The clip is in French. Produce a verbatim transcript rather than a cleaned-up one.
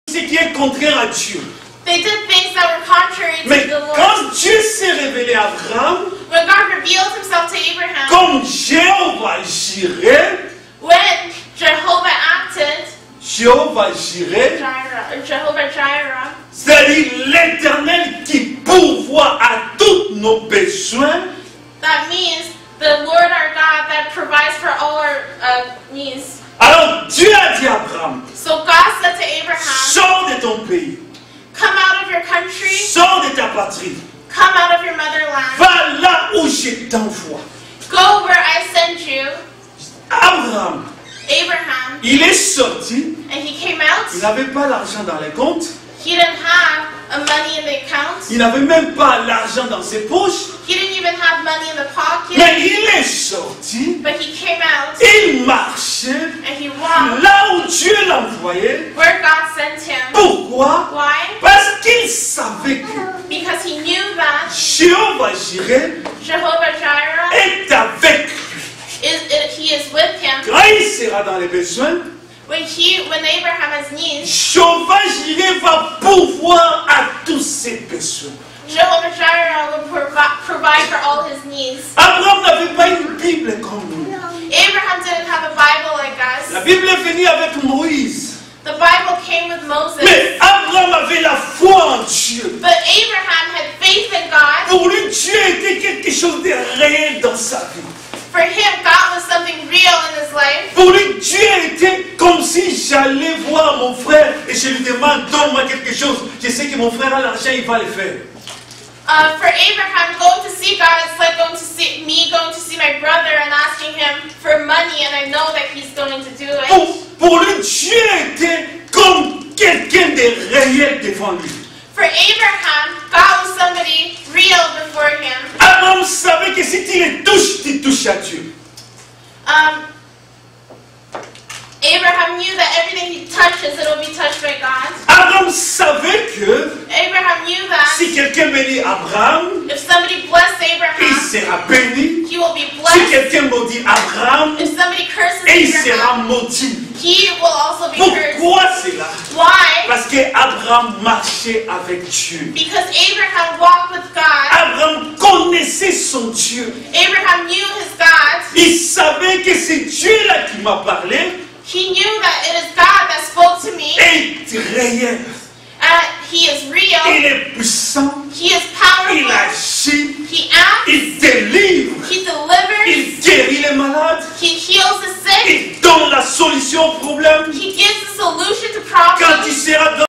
ce qui est contraire à Dieu. They did things that were contrary to Mais the Lord. quand Dieu s'est révélé à Abraham, When God revealed himself to Abraham, comme Jéhovah Jireh, when Jehovah acted, Jéhovah Jireh, Jireh, or Jehovah Jireh, c'est-à-dire l'Éternel qui pourvoit à tous nos besoins, that means the Lord our God that provides for all our uh, needs. alors Dieu a dit à Abraham, So God said to Abraham, sors de ton pays, come out of your country, sors de ta patrie, come out of your motherland, va là où je t'envoie. go where I send you. Abraham, Abraham, il est sorti, and he came out. il n'avait pas l'argent dans les comptes, He didn't have a money in the account. il n'avait même pas l'argent dans ses poches, He didn't even have money in the pocket. mais il est sorti, But he came out il marchait and he walked là où Dieu l'envoyait. where God sent him. Pourquoi? Why? Parce qu'il savait que Because he knew that Jéhovah Jireh Jehovah Jireh est avec lui. is, is he is with him. Quand il sera dans les besoins, When he when Abraham has needs, Jéhovah Jireh va pourvoir à tous ses besoins. Jehovah Jireh will provi provide for all his needs. Abraham n'avait pas une Bible comme nous. Abraham didn't have a Bible like La us. Bible est venue avec Moïse. The Bible came with Moses. Mais Abraham avait la foi en Dieu. But Abraham had faith in God. Pour lui, Dieu était quelque chose de réel dans sa vie. For him, God was something real in his life. Pour lui, Dieu était comme si j'allais voir mon frère et je lui demande, donne-moi quelque chose. Je sais que mon frère a l'argent, il va le faire. Uh, for Abraham, going to see God is like going to see me going to see my brother and asking him for money, and I know that he's going to do it. Pour, pour lui, Dieu était comme quelqu'un de réel devant lui. For Abraham, God was somebody real before him. Abraham savait que si tu le touches, tu touches à Dieu. Um, Abraham knew that everything he touches, it will be touched by God. Abraham savait que Abraham knew that si quelqu'un bénit Abraham, if somebody blessed il Abraham, sera béni. he will be Si blessed. quelqu'un maudit Abraham, If somebody curses il sera Abraham, maudit. he will also be cursed. Pourquoi cela? Why? Parce que Abraham marchait avec Dieu. Because Abraham walked with God. Abraham connaissait son Dieu. Abraham knew his God. Il savait que c'est Dieu-là qui m'a parlé. He knew that it is God that spoke to me. Et réel. Uh, he is real. Il est puissant. He is Il powerful. agit. He acts. Il délivre. He delivers. Il guérit les malades. He heals the sick. Il donne la solution au problème. He gives the solution to Quand tu problems. seras dans